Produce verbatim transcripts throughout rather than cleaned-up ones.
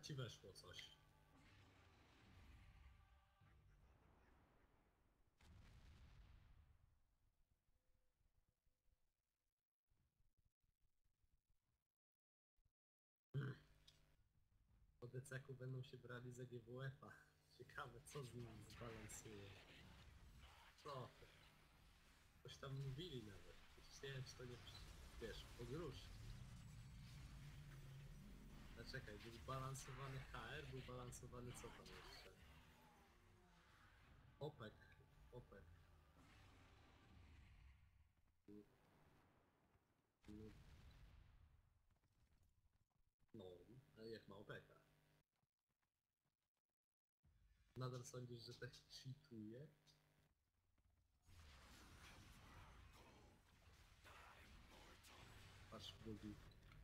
ci weszło coś. Po D C ku będą się brali za G W F-a. Ciekawe, co z nimi zbalansuje. Co? Coś tam mówili nawet. Przecież nie wiem, czy to nie... Wiesz, pogróżki. No czekaj, był balansowany H R, był balansowany co tam jeszcze? OPEC. OPEC. No, ale jak ma OPEC-a? Nadal sądzisz, że też cheatuje? Patrz, drugi.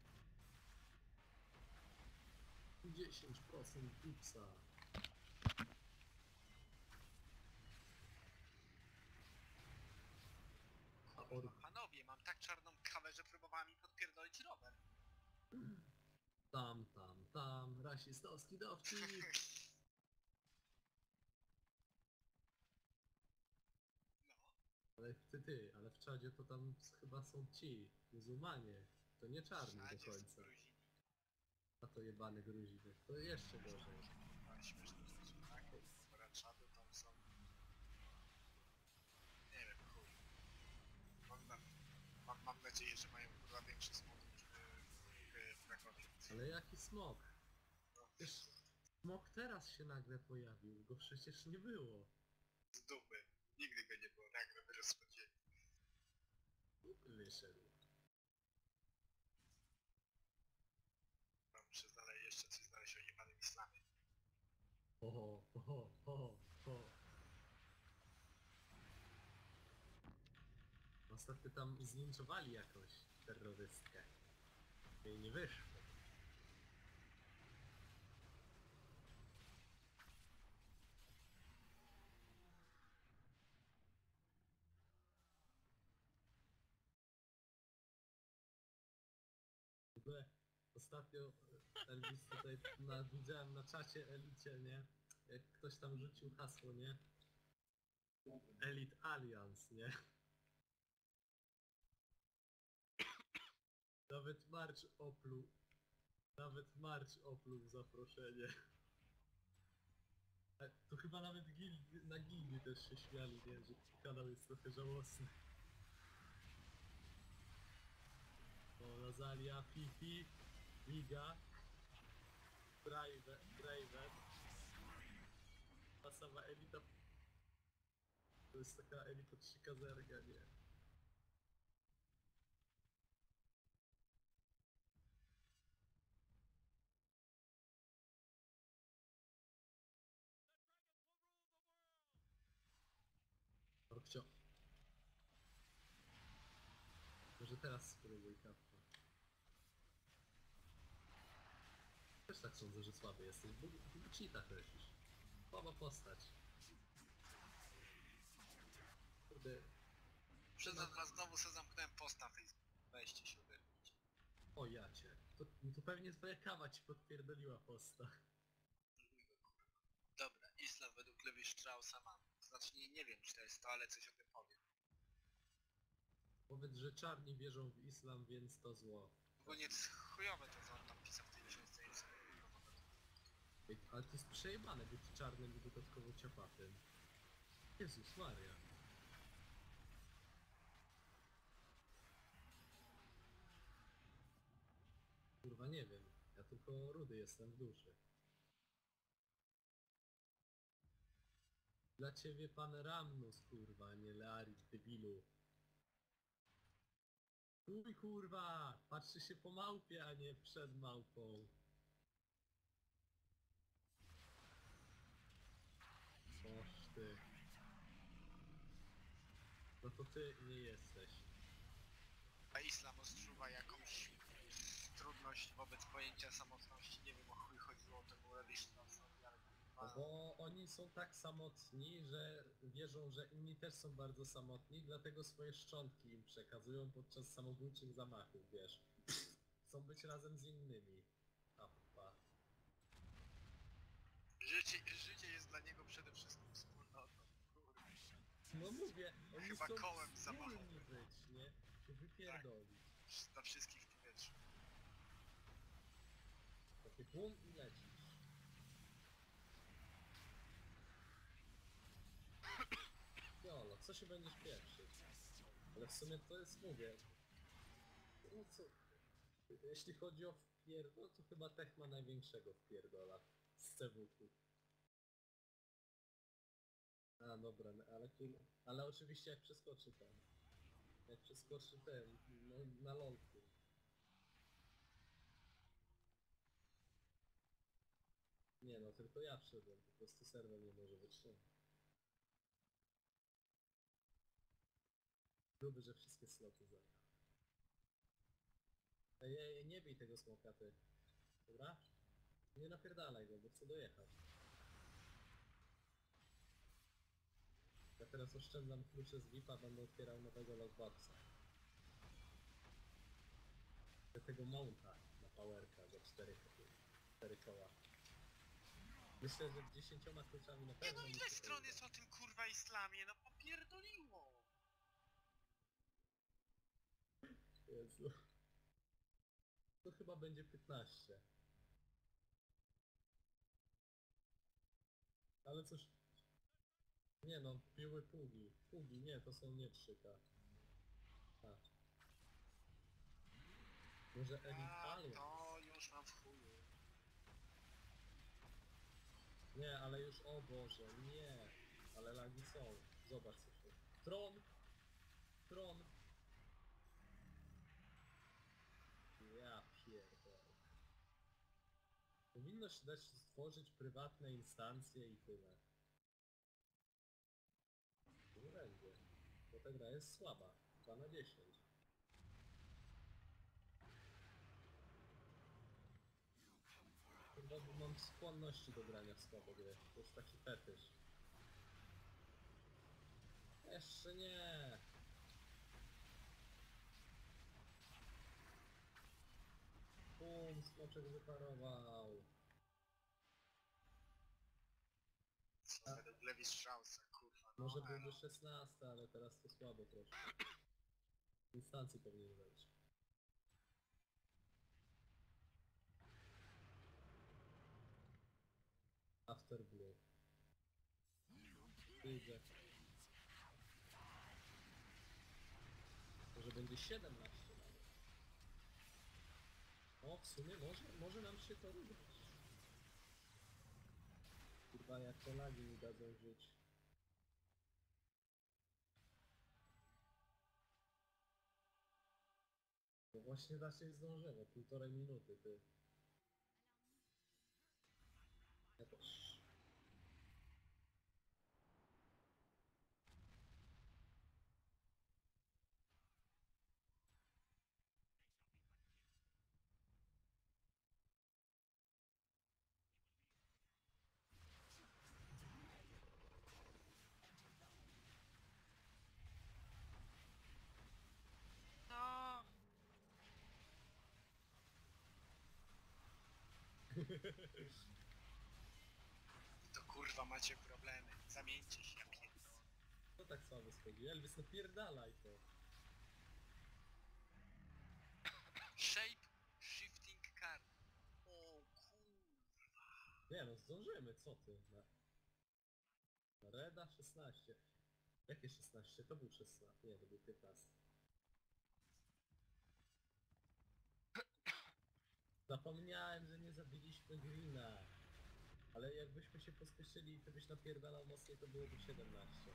dziesięć procent pipsa. A or... Panowie, mam tak czarną kawę, że próbowała mi podpierdolić rower. Tam, tam, tam, rasistowski dowcip. No. Ale ty, ty, ale w czadzie to tam chyba są ci, muzułmanie. To nie czarni do Wszędzie są końca. Gruzini. A to jebany Gruziny. To jeszcze gorzej. Ale śmieszne rzeczy, tak? Pora czadu tam są... Nie wiem, chuj. Mam, na... mam, mam nadzieję, że mają kurwa większy smog niż w, w Krakowie. Ale jaki smok? No, Wiesz, smok teraz się nagle pojawił, go przecież nie było. z dupy. Nigdy go nie było, nagle by rozchodzili. Wyszedł. No, muszę znaleźć jeszcze coś znaleźć o jebanym islamie. Oho, oho, oho, oho. Ostatnio tam zlinczowali jakąś terrorystkę. Jej nie wyszło. W ogóle ostatnio Elvis tutaj na, widziałem na czacie Elicie, nie? Jak ktoś tam rzucił hasło, nie? Elite Alliance, nie? Nawet March opluł. Nawet March opluł zaproszenie. E, To chyba nawet gildy, na gildy też się śmiali, nie? Że kanał jest trochę żałosny. O, Lazalia, Fifi, Liga, Draven, Draven. Ta sama elita. To jest taka elita trzy kazerga, nie? Rokcio. Może teraz spróbuj kappa. Też tak sądzę, że słaby jesteś, bo w cheatach lecisz. Słaba postać. Kurde. Przyznam was, znowu sobie zamknąłem post na Facebooku. Weźcie się ogarnijcie. O jacie. To, no to pewnie twoja kawa ci podpierdoliła posta. Dobra, islam według Lewi Straussa mam. Znaczy nie, nie wiem czy to jest to, ale coś o tym powiem. Powiedz, że czarni wierzą w islam, więc to zło. Ogólnie to jest chujowe to, co on tam pisał w tej książce. Jest... Ej, ale to jest przejebane być czarnym i dodatkowo ciapatym. Jezus Maria. Kurwa nie wiem. Ja tylko rudy jestem w duszy. Dla ciebie pan Ramnus, kurwa, nie Learit, debilu. Uj kurwa! Patrzy się po małpie, a nie przed małpą. Boż ty. No to ty nie jesteś. A islam odczuwa jakąś trudność wobec pojęcia samotności. Nie wiem o chuj chodziło temu Lewi Straussowi, ale... No bo oni są tak samotni, że wierzą, że inni też są bardzo samotni, dlatego swoje szczątki im przekazują podczas samobójczych zamachów, wiesz. Chcą być razem z innymi. Appa. Życie, życie jest dla niego przede wszystkim wspólnotą. Kurwa. No mówię, oni Chyba są kołem wspólni zamachowym. być, nie? Się wypierdolić. Dla wszystkich w powietrzu. Takie bum i lecisz. Jolo, co się będziesz pierwszy? Ale w sumie to jest, mówię... No co... Jeśli chodzi o wpierdol, to chyba Tech ma największego wpierdola z C W K. A dobra, no, ale tu... Ale oczywiście jak przeskoczy ten... Jak przeskoczy ten... No, na lądku. Nie no, tylko ja wszedłem, po prostu serwer nie może wytrzymać. Lubię, że wszystkie sloty zajął. Ej, ej, nie bij tego smoka, ty. Dobra? Nie napierdalaj go, bo chcę dojechać. Ja teraz oszczędzam klucze z V I P-a, będę otwierał nowego logboxa. Do tego mounta na powerka za cztery, cztery koła. Myślę, że dziesięcioma kluczami na Nie pewno no, mi ile się stron uda. jest o tym kurwa islamie? No popierdoliło! Jezu. To chyba będzie piętnaście. Ale coś... Nie no, piły pługi. Pługi, nie, to są nie trzyka. A. Może Elite A Alliance? to już mam w chuju. Nie, ale już, o Boże, nie. Ale lagi są. Zobacz co się... Tron! Tron! Ja pierdolę. Powinno się dać stworzyć prywatne instancje i tyle. Nie będzie. Bo ta gra jest słaba. dwa na dziesięć. Chyba bo mam skłonności do grania w słabe gry. To jest taki fetysz. Jeszcze nie. Bum, smoczek wyparował. Co według Lewi Straussa, kurwa. No, Może elo. byłby szesnasty, ale teraz to słabo troszkę. Instancji powinien wejść. After Blue. Idzie. Może będzie siedemnaście nawet. O, w sumie może, może nam się to udać. Kurwa, jak te lagi mi dadzą żyć. No właśnie raczej zdążymy, półtorej minuty, ty. Ja też. No. To kurwa macie problemy. Zamieńcie się, ja pierdolę. To tak słabo schodzi. Elvis, no pierdalaj to. Shape Shifting Card. O kurwa. Nie no, zdążymy, co ty? Na, na Reda szesnaście. Jakie szesnaście? To był szesnaście. Nie, to był piętnaście. Zapomniałem, że nie zabiliśmy Greena. Ale jakbyśmy się pospieszyli i to byś napierdalał mocniej, to byłoby siedemnaście.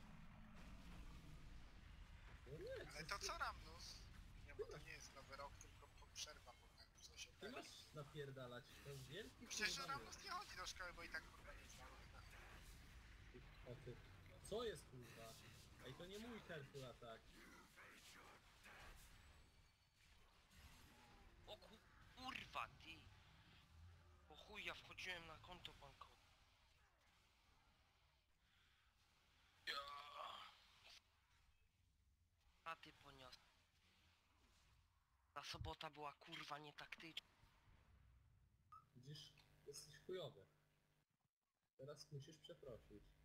No nie, Ale co to ty- co Ramnus? Nie, bo to nie jest nowy rok, tylko po- przerwa potem coś Ty oddaje. masz napierdalać, to jest wielki Przecież kurwa Ramnus nie chodzi do szkoły, bo i tak kurwa nie znam. myk. O ty. Co jest kurwa? Ej, to nie mój Herkul atak. O ku... kurwa, ty! Po chuj, ja wchodziłem na konto bankowe. A ty ponios. Ta sobota była kurwa nietaktyczna. Widzisz, jesteś chujowy. Teraz musisz przeprosić.